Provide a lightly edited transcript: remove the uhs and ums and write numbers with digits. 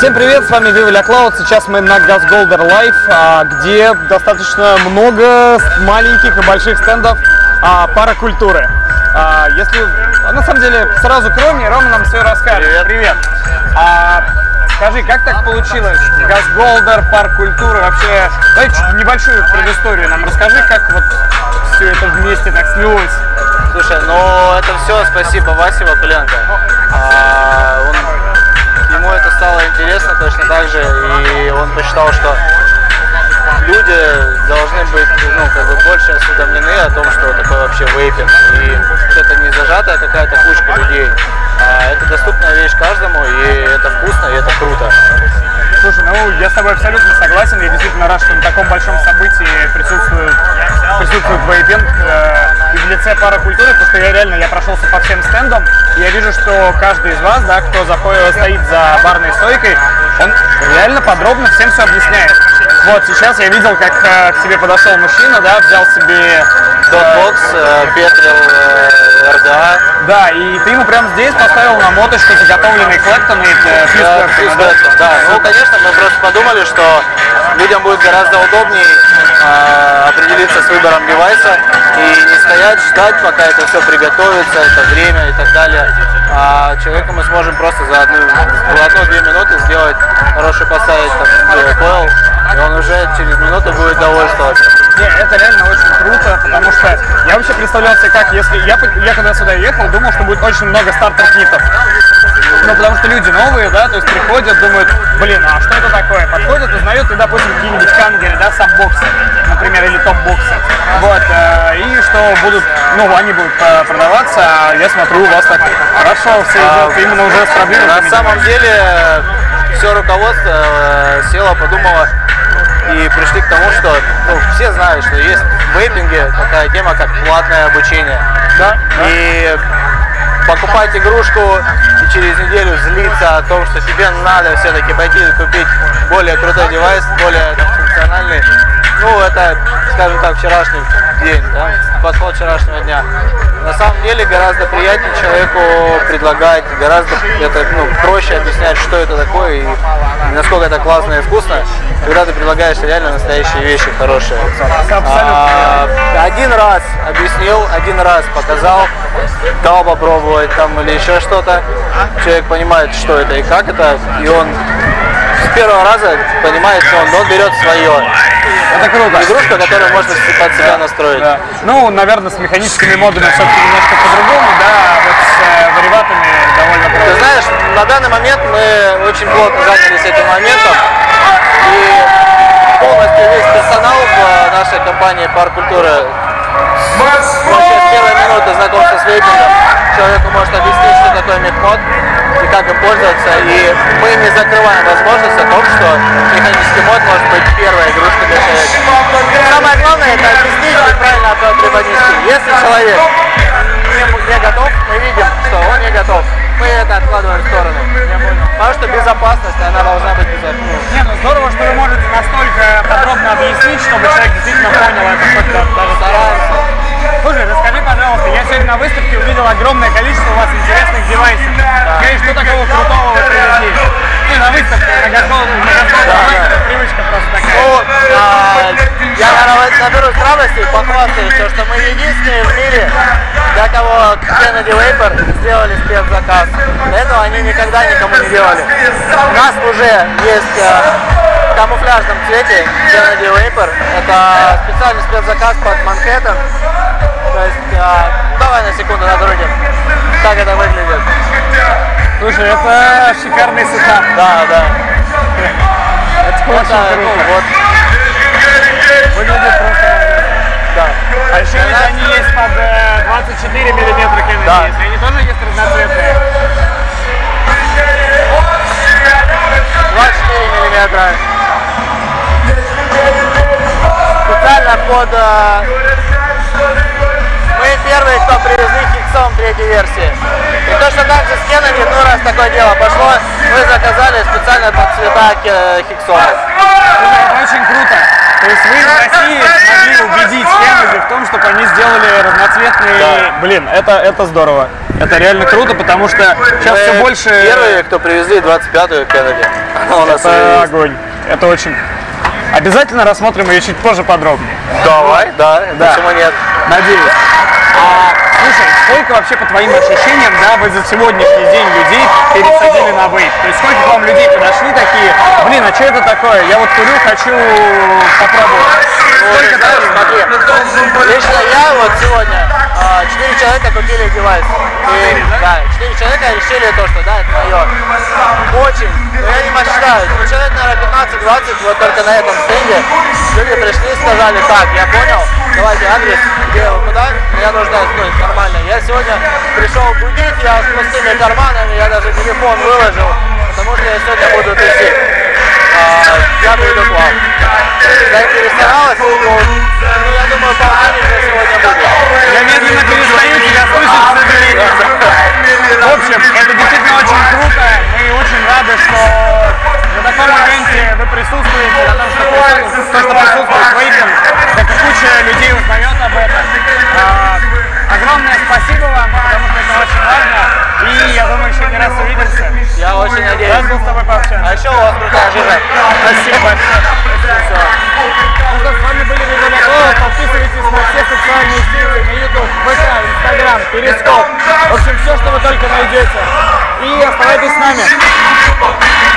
Всем привет, с вами Viva La Cloud. Сейчас мы на Газголдер Live, где достаточно много маленьких и больших стендов паракультуры. На самом деле, сразу к Роме, Рома нам все расскажет. Привет. Скажи, как так получилось? Газголдер, парк-культура, вообще... Давай чуть небольшую предысторию нам расскажи, как вот все это вместе так слилось. Слушай, ну это все спасибо Васе Вакуленко. Ему это стало интересно точно так же, и он посчитал, что люди должны быть больше осведомлены о том, что такое вообще вейпинг. И это не зажатая какая-то кучка людей, а это доступная вещь каждому, и это вкусно, и это круто. Слушай, ну я с тобой абсолютно согласен, я действительно рад, что на таком большом событии присутствует вейпинг и в лице паракультуры, потому что я прошелся по всем стендам, и я вижу, что каждый из вас, да, кто стоит за барной стойкой, он реально подробно всем все объясняет. Вот, сейчас я видел, как к тебе подошел мужчина, да, взял себе Дотбокс, петрил РДА. Да, и ты ему прямо здесь поставил на моточку заготовленный Клэптон и Фьюз. Да, ну конечно, мы просто подумали, что людям будет гораздо удобнее определиться с выбором девайса и не стоять, ждать, пока это все приготовится, это время и так далее. А человеку мы сможем просто за одну-две минуты сделать, хороший поставить койл, и он уже через минуту будет довольствоваться. Не, это реально очень круто, потому что я вообще представлял себе, как если... Я когда сюда ехал, думал, что будет очень много стартер-китов. Ну, потому что люди новые, да, то есть приходят, думают, блин, а что это такое? Подходят, узнают, и, допустим, какие-нибудь хангеры, да, саббоксы, например, или топ-боксы. Вот, и что будут, они будут продаваться, а я смотрю, у вас так хорошо все идет, именно уже с проблемами. На самом деле, все руководство село, подумало, и пришли к тому, что все знают, что есть в вейпинге такая тема, как платное обучение. Да? И покупать игрушку и через неделю злиться о том, что тебе надо все-таки пойти купить более крутой девайс, более функциональный. Это, скажем так, вчерашний день, да? Подход вчерашнего дня. На самом деле гораздо приятнее человеку предлагать, гораздо проще объяснять, что это такое и насколько это классно и вкусно, когда ты предлагаешь реально настоящие вещи хорошие. Один раз объяснил, один раз показал, дал попробовать там или еще что-то. Человек понимает, что это и как это, и он с первого раза понимает, что он берет свое. Это круто. Игрушка, которую можно под себя настроить. Да. Наверное, с механическими модами все-таки немножко по-другому, да, вот с вариватами довольно просто. Ты знаешь, на данный момент мы очень плотно занялись этим моментом, и полностью весь персонал в нашей компании Парк-культура вообще с первой минуты знакомства с вейпингом человеку может объяснить, что такое мехмод и как им пользоваться, и мы не закрываем возможность о том, что механический мод может быть первой игрушкой для человека. Самое главное это объяснить и правильно преподнести. Если человек не готов, мы видим, что он не готов, мы это откладываем в сторону. Потому что безопасность, она должна быть безопасной. Здорово, что вы можете настолько подробно объяснить, чтобы человек действительно понял это, хоть даже стараемся. Слушай, расскажи, пожалуйста, я сегодня на выставке увидел огромное количество у вас интересных девайсов. Скажи, что такого крутого вы привезли? На выставке, на Газголдер, привычка просто такая. Я, наверное, наберусь радости и похвастаюсь, что мы единственные в мире, для кого Kennedy Vapor сделали спецзаказ. До этого они никогда никому не делали. У нас уже есть в камуфляжном цвете Kennedy Vapor. Это специальный спецзаказ под Манхэттен. То есть, давай на секунду на дороге. Так это выглядит. Слушай, это шикарный сетап. Да. Это очень круто. Выглядит просто. Да. А еще они есть под 24 миллиметра Kennedy. Да. Они тоже есть разноцветные. 24 миллиметра. Специально под... Мы первые, кто привезли Хиксом третьей версии. И точно так же с Kennedy, раз такое дело пошло, мы заказали специально под цвета Хиксом. Это очень круто. То есть вы в России смогли убедить Kennedy в том, чтобы они сделали разноцветные блин, это здорово. Это реально круто, потому что сейчас все больше... Первые, кто привезли 25-ю Кеннеди. Это огонь. Это очень... Обязательно рассмотрим ее чуть позже подробнее. Давай, да. Почему нет? Надеюсь. Слушай, сколько вообще по твоим ощущениям, да, вы за сегодняшний день людей пересадили на вейп? То есть сколько к вам людей подошли такие, блин, а что это такое? Я вот курю, хочу попробовать. Сколько таких? Смотри, лично я вот сегодня 4 человека купили девайс. И, да, 4 человека решили то, что да, это мое. Очень, но я не посчитаю. Человек, наверное, 15-20, вот только на этом стенде. Люди пришли и сказали, так, я понял, давайте адрес, где вы куда, мне нужно, ну, нормально. Я сегодня пришел будить, я с пустыми карманами, я даже телефон выложил, потому что я сегодня буду тусить. Я буду к вам. Заинтересовалась, ну, я думаю, полтинник сегодня будет. Я медленно перестаю тебя слышать, к сожалению. В общем, это действительно очень круто. Мы очень рады, что на таком ивенте вы присутствуете, потому что присутствует вейпинг, как и куча людей узнает об этом. Огромное спасибо вам, потому что это очень важно. И я думаю, еще не раз увидимся. Я очень надеюсь. Рад был с тобой пообщаться. А еще у вас крутая жизнь. Спасибо большое. Ну что, с вами были Мегаметро. Подписывайтесь на все социальные сети, на YouTube, ВК, Инстаграм, Перископ. В общем, все, что вы только найдете. И оставайтесь с нами.